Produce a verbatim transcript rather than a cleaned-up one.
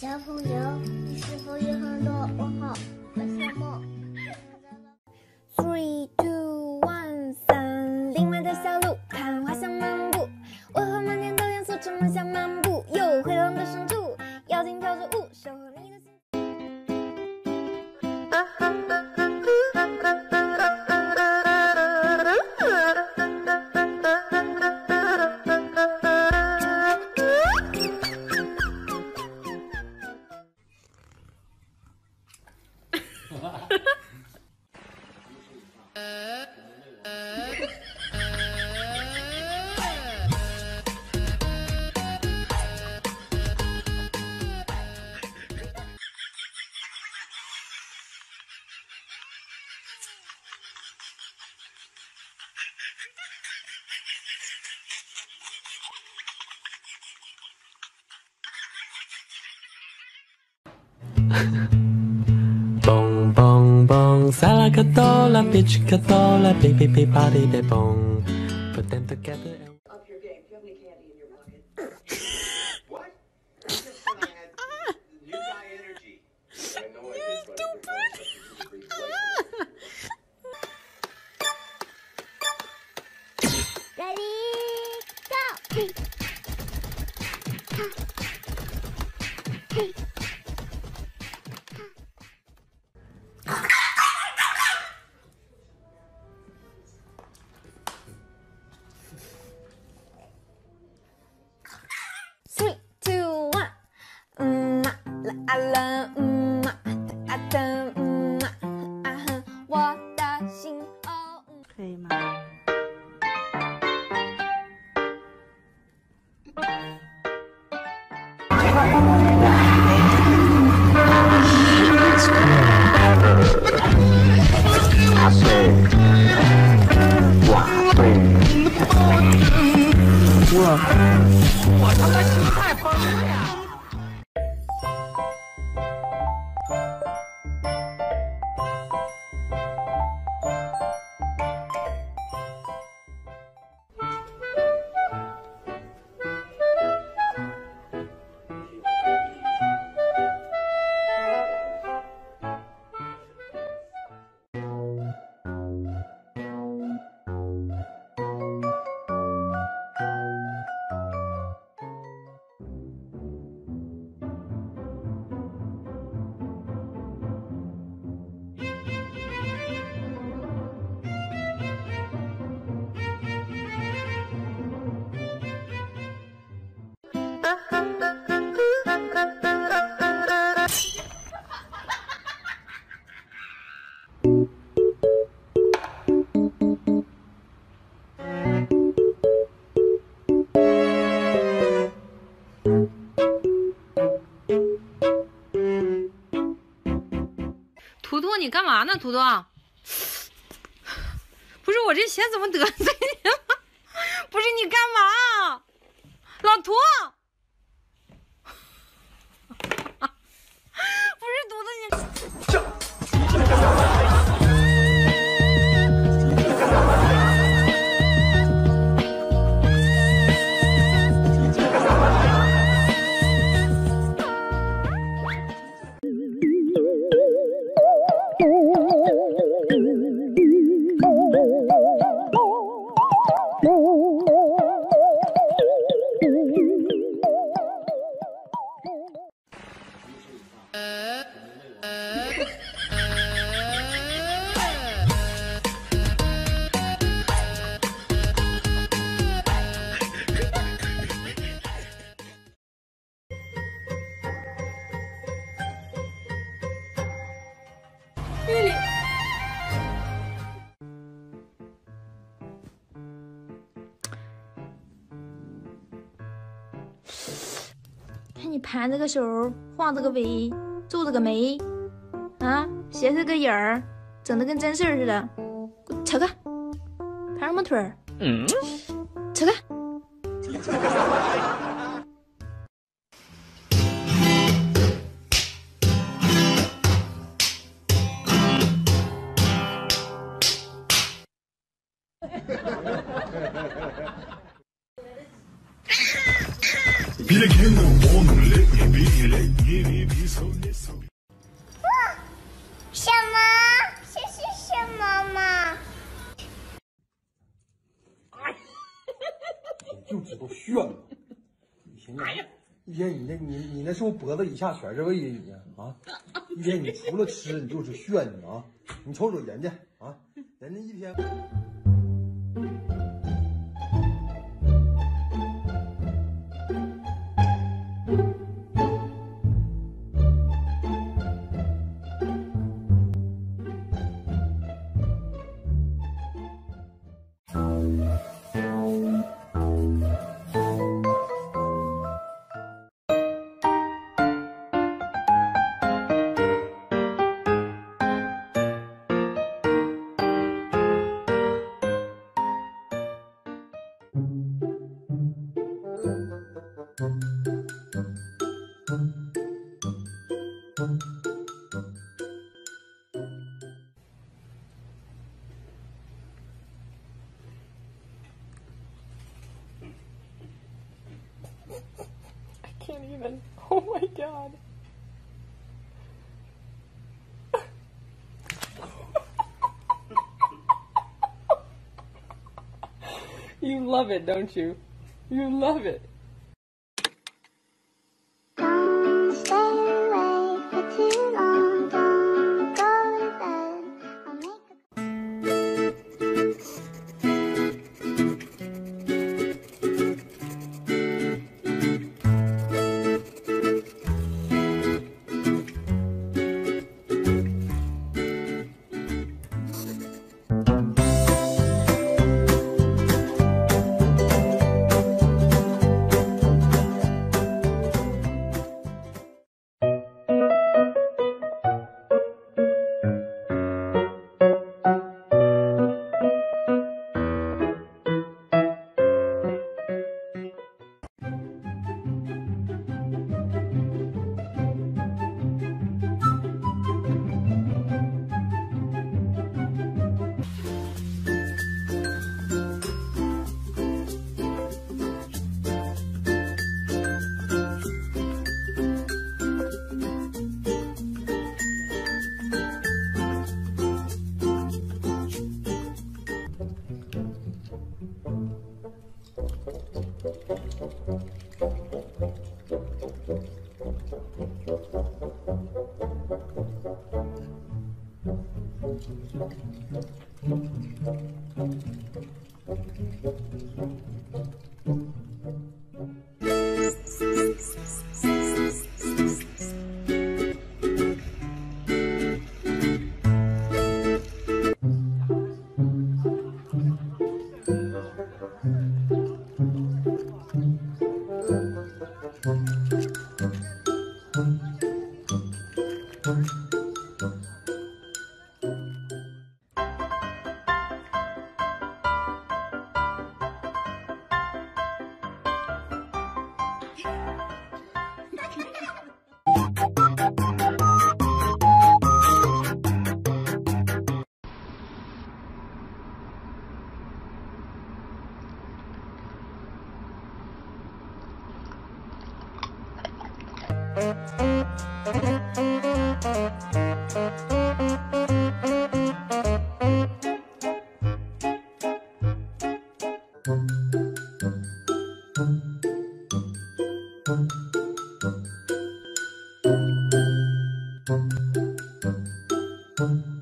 小朋友，你是否有很多问号和小梦 ？Three, two, one， 三，另外的小路，看花香漫步。我和满天的颜色，充满像漫步，有灰狼的深处，妖精跳着舞，守候你的心。 蹦蹦蹦，萨拉卡多拉，别去卡多拉，别别别，body别蹦 ，put them together. Up your game. Do you have any candy in your pocket? What? I just said I had new guy energy. I know I did, but stupid. Ready, go! Three, two, one， 嗯嘛啦啊啦，嗯嘛啊的，嗯嘛啊哼，我的心哦。 可以吗？ 我他妈心态崩了呀！ 图图，你干嘛呢？图图，不是我这鞋怎么得罪你了？不是你干嘛？老图，不是图图你。玉里， 看你盘着个手，晃着个尾，皱着个眉，啊，斜着个眼儿，整得跟真事儿似的。给我扯开，盘什么腿儿？嗯，扯开。 别什么？这是什么嘛？ 就知道炫呢！一天你一天你那你你那是不是脖子以下全是胃呀你啊？一天你除了吃你就是炫你啊！你瞅瞅人家啊，人家一天。 Can't even. Oh my god. You love it, don't you? You love it. Don't stay awake for too long. Don't go to bed. I'll make a Thank you.